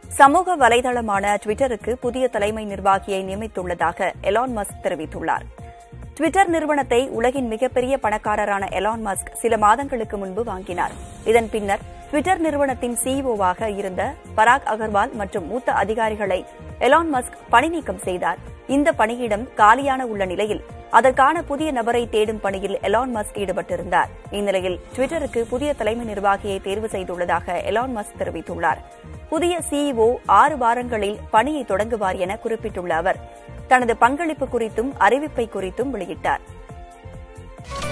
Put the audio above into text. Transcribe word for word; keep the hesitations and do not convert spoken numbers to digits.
சமூக வலைதளமான டுவிட்டருக்கு புதிய தலைமை நிர்வாகியை நியமித்துள்ளதாக எலான் மஸ்க் தெரிவித்துள்ளார். டுவிட்டர் நிறுவனத்தை உலகின் மிகப்பெரிய பணக்காரரான எலான் மஸ்க் சில மாதங்களுக்கு முன்பு வாங்கினார். இதன் பின்னர் டுவிட்டர் நிறுவனத்தின் சிஇஓவாக இருந்த பராக் அகர்வால் மற்றும் மூத்த அதிகாரிகளை எலான் மஸ்க் பணிநீக்கம் செய்தார். இந்த பணியிடம் காலியான உள்ள நிலையில் அதற்கான புதிய நபரை தேடும் பணியில் எலான் மஸ்க் ஈடுபட்டிருந்தார். இந்நிலையில் டுவிட்டருக்கு புதிய தலைமை நிர்வாகியை தேர்வு செய்துள்ளதாக எலான் மஸ்க் தெரிவித்துள்ளார். புதிய சிஇஓ ஆறு வாரங்களில் பணியை தொடங்குவார் என குறிப்பிட்டுள்ள அவர் தனது பங்களிப்பு குறித்தும் அறிவிப்பை குறித்தும் வெளியிட்டார்.